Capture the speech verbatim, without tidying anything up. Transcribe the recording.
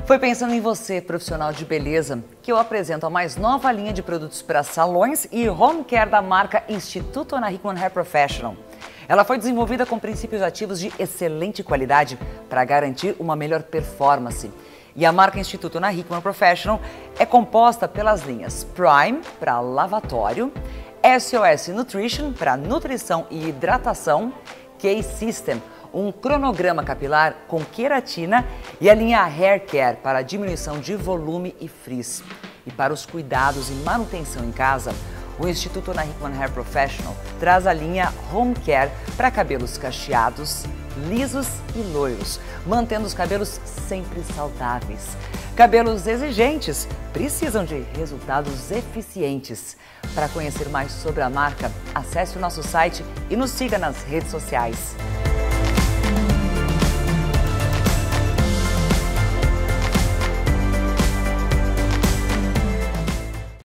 Foi pensando em você, profissional de beleza, que eu apresento a mais nova linha de produtos para salões e home care da marca Instituto Ana Hickman Hair Professional. Ela foi desenvolvida com princípios ativos de excelente qualidade para garantir uma melhor performance. E a marca Instituto Ana Hickman Professional é composta pelas linhas Prime para lavatório, S O S Nutrition para nutrição e hidratação, K-System, um cronograma capilar com queratina e a linha Hair Care para diminuição de volume e frizz. E para os cuidados e manutenção em casa, o Instituto Ana Hickman Hair Professional traz a linha Home Care para cabelos cacheados, lisos e loiros, mantendo os cabelos sempre saudáveis. Cabelos exigentes precisam de resultados eficientes. Para conhecer mais sobre a marca, acesse o nosso site e nos siga nas redes sociais.